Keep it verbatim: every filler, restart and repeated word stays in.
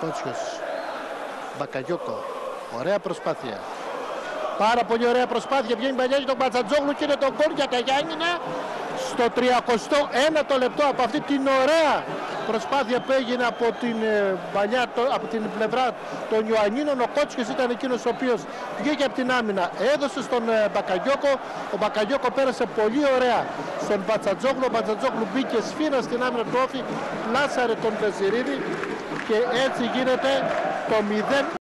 Κότσιος, Μπακαγιώκο, ωραία προσπάθεια. Πάρα πολύ ωραία προσπάθεια, βγαίνει μπαλιάζει τον Μπατζατζόγλου και είναι το γκολ για τα Γιάννηνα στο τριακοστό ένατο λεπτό από αυτή την ωραία προσπάθεια που έγινε από την, ε, παλιά, το, από την πλευρά των Ιωαννίνων. Ο Κότσιος ήταν εκείνος ο οποίος βγήκε από την άμυνα, έδωσε στον ε, Μπακαγιώκο. Ο Μπακαγιώκο πέρασε πολύ ωραία στον Μπατζατζόγλου. Ο Μπατζατζόγλου μπήκε σφίνα στην άμυνα του Όφη, πλάσαρε τον Βεζιρίδη και έτσι γίνεται το μηδέν.